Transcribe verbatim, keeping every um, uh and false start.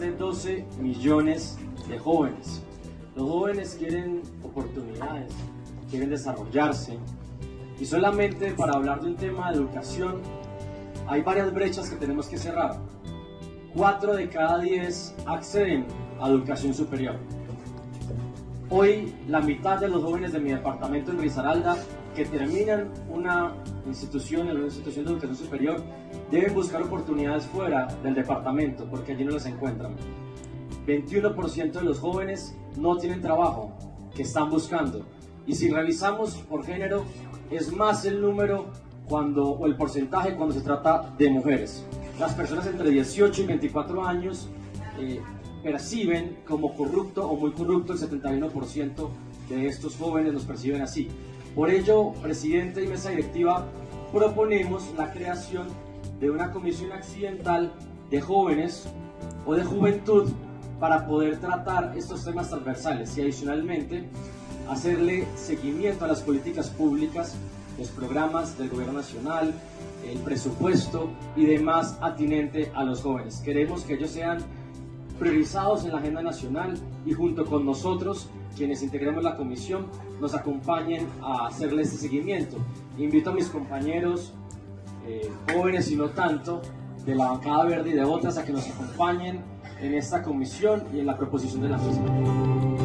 de doce millones de jóvenes. Los jóvenes quieren oportunidades, quieren desarrollarse, y solamente para hablar de un tema de educación hay varias brechas que tenemos que cerrar. Cuatro de cada diez acceden a educación superior. Hoy la mitad de los jóvenes de mi departamento en Risaralda que terminan una institución, una institución de educación superior, deben buscar oportunidades fuera del departamento porque allí no las encuentran. veintiuno por ciento de los jóvenes no tienen trabajo, que están buscando. Y si revisamos por género, es más el número cuando, o el porcentaje cuando se trata de mujeres. Las personas entre dieciocho y veinticuatro años eh, perciben como corrupto o muy corrupto, el setenta y uno por ciento de estos jóvenes los perciben así. Por ello, presidente y mesa directiva, proponemos la creación de una comisión accidental de jóvenes o de juventud para poder tratar estos temas transversales y adicionalmente hacerle seguimiento a las políticas públicas, los programas del gobierno nacional, el presupuesto y demás atinente a los jóvenes. Queremos que ellos sean priorizados en la agenda nacional y junto con nosotros, quienes integremos la comisión, nos acompañen a hacerle este seguimiento. Invito a mis compañeros eh, jóvenes y no tanto, de la bancada verde y de otras, a que nos acompañen en esta comisión y en la proposición de la misma.